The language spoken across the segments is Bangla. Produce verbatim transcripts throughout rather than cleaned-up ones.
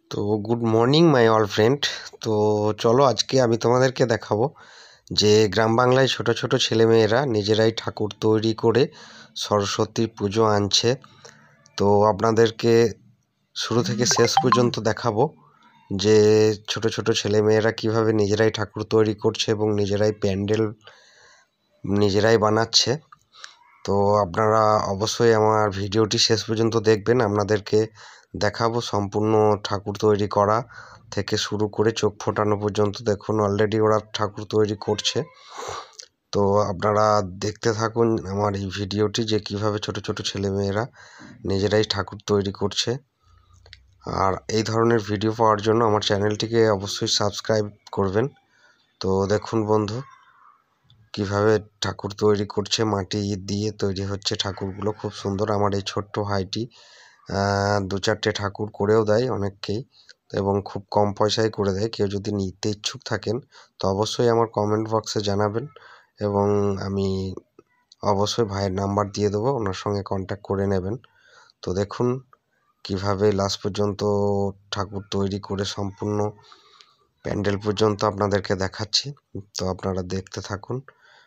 তো good morning my all friend. তো চলো আজকে আমি তোমাদেরকে দেখাবো যে গ্রাম বাংলায় ছোট ছোট ছেলেমেয়েরা নিজেরাই ঠাকুর তৈরি করে সরস্বতী পুজো আনছে। তো আপনাদেরকে শুরু থেকে শেষ পর্যন্ত দেখাবো যে ছোট ছোট ছেলেমেয়েরা কিভাবে নিজেরাই ঠাকুর তৈরি করছে এবং নিজেরাই প্যান্ডেল নিজেরাই বানাচ্ছে। তো আপনারা অবশ্যই আমার ভিডিওটি শেষ পর্যন্ত দেখবেন। আপনাদেরকে দেখাবো সম্পূর্ণ ঠাকুর তৈরি করা থেকে শুরু করে চোখ ফোটানো পর্যন্ত। দেখুন অলরেডি ওরা ঠাকুর তৈরি করছে। তো আপনারা দেখতে থাকুন আমার এই ভিডিওটি যে কিভাবে ছোট ছোট ছেলেমেয়েরা নিজেরাই ঠাকুর তৈরি করছে। আর এই ধরনের ভিডিও পাওয়ার জন্য আমার চ্যানেলটিকে অবশ্যই সাবস্ক্রাইব করবেন। তো দেখুন বন্ধু কিভাবে ঠাকুর তৈরি করছে, মাটি দিয়ে তৈরি হচ্ছে ঠাকুরগুলো, খুব সুন্দর। আমার এই ছোট্ট ভাইটি দু চারটে ঠাকুর করেও দেয় অনেককেই, এবং খুব কম পয়সায় করে দেয়। কেউ যদি নিতে ইচ্ছুক থাকেন তো অবশ্যই আমার কমেন্ট বক্সে জানাবেন, এবং আমি অবশ্যই ভাইয়ের নাম্বার দিয়ে দেবো, ওনার সঙ্গে কন্ট্যাক্ট করে নেবেন। তো দেখুন কিভাবে লাস্ট পর্যন্ত ঠাকুর তৈরি করে সম্পূর্ণ প্যান্ডেল পর্যন্ত আপনাদেরকে দেখাচ্ছি। তো আপনারা দেখতে থাকুন।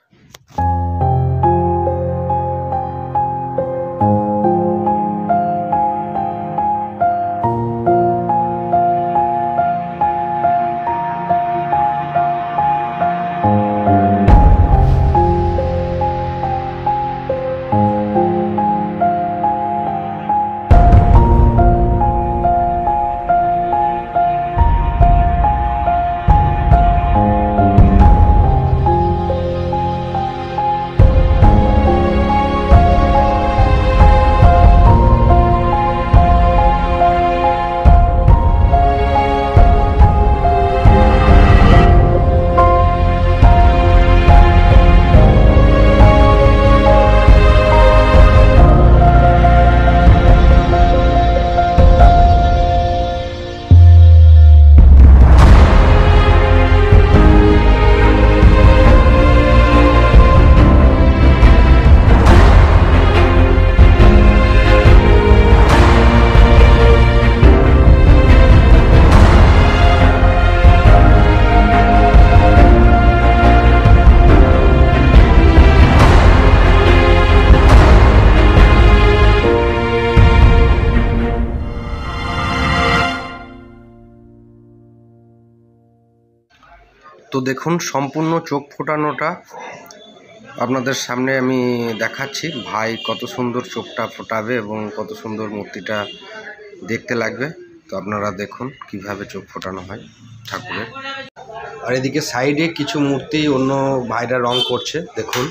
তো দেখুন সম্পূর্ণ চোখ ফোটানোটা আপনাদের সামনে আমি দেখাচ্ছি। ভাই কত সুন্দর চোখটা ফোটাবে এবং কত সুন্দর মূর্তিটা দেখতে লাগবে। তো আপনারা দেখুন কিভাবে চোখ ফোটানো হয় ঠাকুরের। আর এদিকে সাইডে কিছু মূর্তি অন্য ভাইরা রং করছে, দেখুন।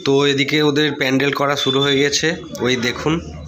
তো এদিকে ওদের প্যান্ডেল করা শুরু হয়ে গেছে, ওই দেখুন।